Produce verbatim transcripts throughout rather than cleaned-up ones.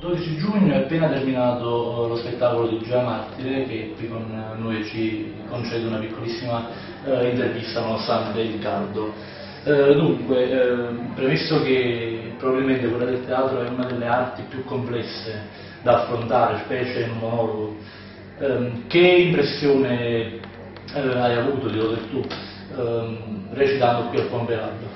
dodici giugno è appena terminato lo spettacolo di Gioia Martire, che qui con noi ci concede una piccolissima eh, intervista nonostante il caldo. Eh, dunque, eh, premesso che probabilmente quella del teatro è una delle arti più complesse da affrontare, specie in un monologo, eh, che impressione eh, hai avuto, di dover tu, eh, recitando qui al Pompei?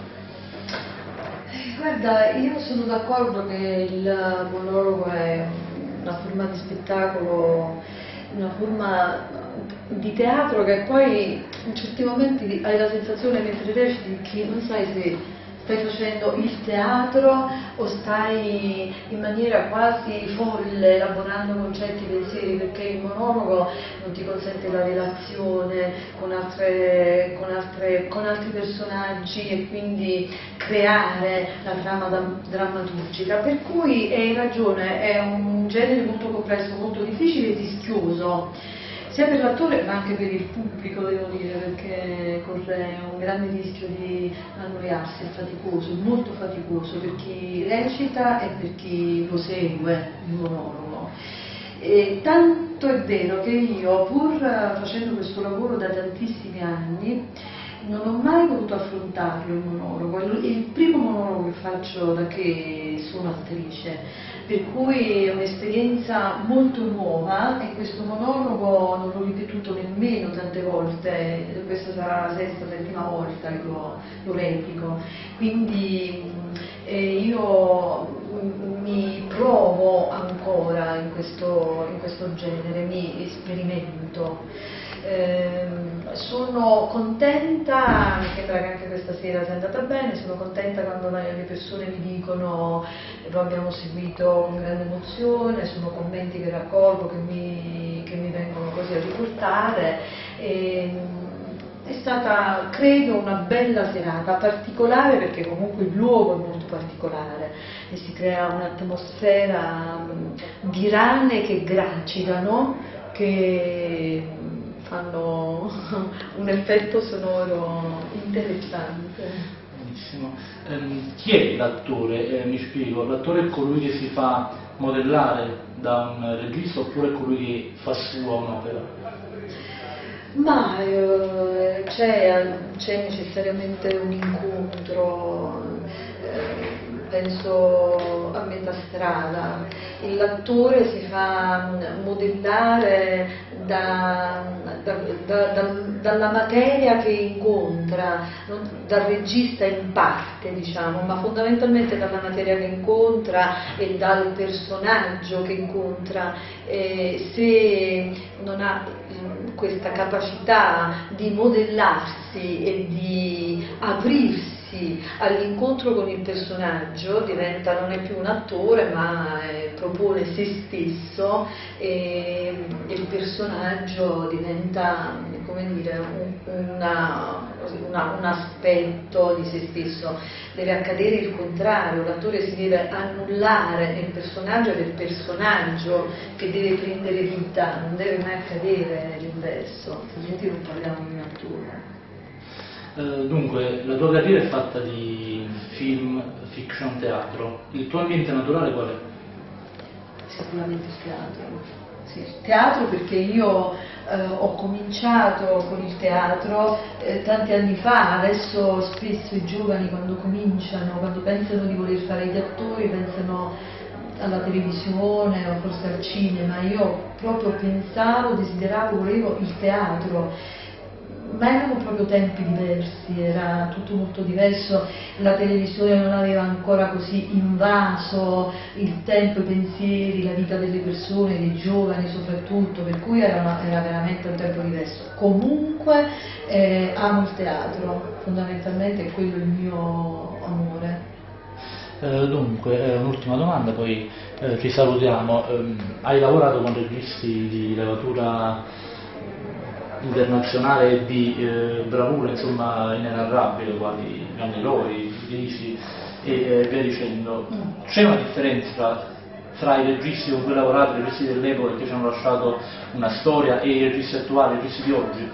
Guarda, io sono d'accordo che il monologo è una forma di spettacolo, una forma di teatro che poi in certi momenti hai la sensazione mentre reciti che non sai se stai facendo il teatro o stai in maniera quasi folle elaborando concetti, pensieri, perché il monologo non ti consente la relazione con, altre, con, altre, con altri personaggi e quindi creare la trama drammaturgica, per cui hai ragione, è un genere molto complesso, molto difficile e rischioso, sia per l'attore ma anche per il pubblico, devo dire, perché corre un grande rischio di annoiarsi, è faticoso, molto faticoso per chi recita e per chi lo segue, il monologo. E tanto è vero che io, pur facendo questo lavoro da tantissimi anni, non ho mai potuto affrontarlo il monologo, è il primo monologo che faccio da che sono attrice, per cui è un'esperienza molto nuova e questo monologo non l'ho ripetuto nemmeno tante volte, questa sarà la sesta, settima volta che lo, lo replico, quindi eh, io mi provo ancora in questo, in questo genere, mi sperimento. Eh, sono contenta, mi sembra che anche questa sera sia andata bene, sono contenta quando le persone mi dicono lo abbiamo seguito con grande emozione, sono commenti che raccolgo, che mi, che mi vengono così a riportare. E, è stata, credo, una bella serata, particolare perché comunque il luogo è molto particolare e si crea un'atmosfera di rane che gracitano, che fanno un effetto sonoro interessante. Benissimo. Um, chi è l'attore? Eh, mi spiego, l'attore è colui che si fa modellare da un regista oppure è colui che fa sua un'opera? Ma eh, c'è, c'è necessariamente un incontro, eh, penso a metà strada. L'attore si fa modellare da, da, da, da, dalla materia che incontra, non, dal regista in parte, diciamo, ma fondamentalmente dalla materia che incontra e dal personaggio che incontra. Eh, se non ha questa capacità di modellarsi e di aprirsi all'incontro con il personaggio, diventa, non è più un attore ma eh, propone se stesso e, e il personaggio diventa, come dire, un, una, una, un aspetto di se stesso. Deve accadere il contrario, l'attore si deve annullare nel personaggio ed è il personaggio che deve prendere vita, non deve mai accadere l'inverso, altrimenti non parliamo di un attore. Uh, dunque, la tua carriera è fatta di film, fiction, teatro. Il tuo ambiente naturale qual è? Sicuramente il teatro. Sì, il teatro perché io eh, ho cominciato con il teatro eh, tanti anni fa, adesso spesso i giovani quando cominciano, quando pensano di voler fare gli attori, pensano alla televisione o forse al cinema. Io proprio pensavo, desideravo, volevo il teatro. Ma erano proprio tempi diversi, era tutto molto diverso, la televisione non aveva ancora così invaso il tempo, i pensieri, la vita delle persone, dei giovani soprattutto, per cui era, era veramente un tempo diverso. Comunque eh, amo il teatro, fondamentalmente è quello il mio amore. Eh, dunque, eh, un'ultima domanda, poi eh, ci salutiamo. Eh, hai lavorato con registi di levatura internazionale di eh, bravura, insomma, inenarrabile, quali Gianni Loi, Risi e eh, via dicendo. C'è una differenza tra, tra i registi con cui hai lavorato, i registi dell'epoca che ci hanno lasciato una storia, e i registi attuali, i registi di oggi?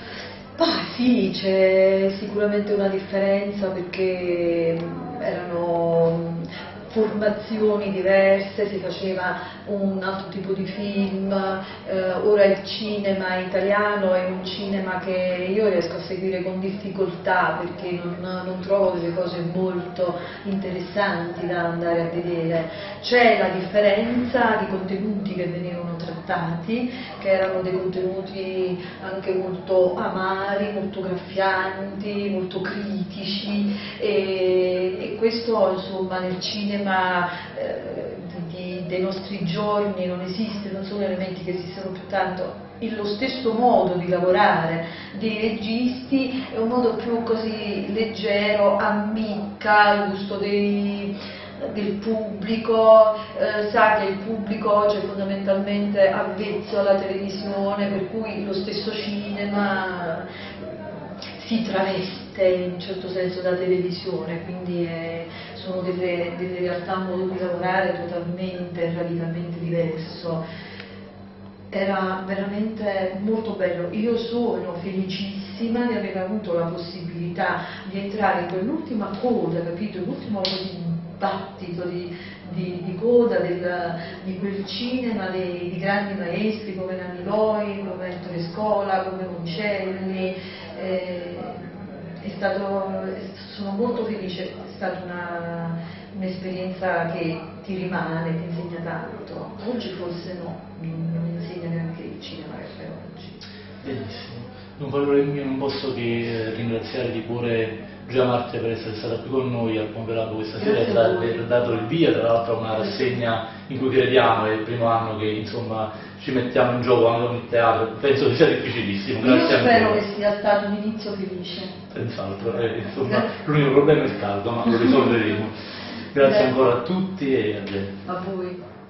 Ah, sì, c'è sicuramente una differenza perché erano formazioni diverse, si faceva un altro tipo di film, eh, ora il cinema italiano è un cinema che io riesco a seguire con difficoltà perché non, non trovo delle cose molto interessanti da andare a vedere. C'è la differenza di contenuti che venivano trattati, che erano dei contenuti anche molto amari, molto graffianti, molto critici e, e questo insomma nel cinema eh, di, dei nostri giorni non esiste, non sono elementi che esistono più tanto. Lo stesso modo di lavorare dei registi è un modo più così leggero, ammicca al gusto dei, del pubblico, eh, sa che il pubblico oggi è fondamentalmente avvezzo alla televisione, per cui lo stesso cinema si traveste in un certo senso da televisione, quindi è, sono delle, delle realtà, un modo di lavorare totalmente, radicalmente diverso. Era veramente molto bello. Io sono felicissima di aver avuto la possibilità di entrare in quell'ultima coda, capito? L'ultimo così battito di, di, di coda del, di quel cinema dei, di grandi maestri come Nanni Loi, come Ettore Scola, come Moncelli. Eh, è stato, sono molto felice, è stata una, un'esperienza che ti rimane, ti insegna tanto. Oggi forse no, non insegna neanche il cinema che fai oggi. Benissimo. Non, voglio, io non posso che ringraziare di cuore Giulia Martire per essere stata qui con noi al Pomperato questa sera e aver dato il via, tra l'altro a una rassegna in cui crediamo, è il primo anno che insomma ci mettiamo in gioco anche con il teatro, penso che sia difficilissimo. Grazie. Io spero ancora. che sia stato un inizio felice. Senz'altro, eh, insomma l'unico problema è il caldo, ma lo risolveremo. Grazie Grazie ancora a tutti e a te. A voi.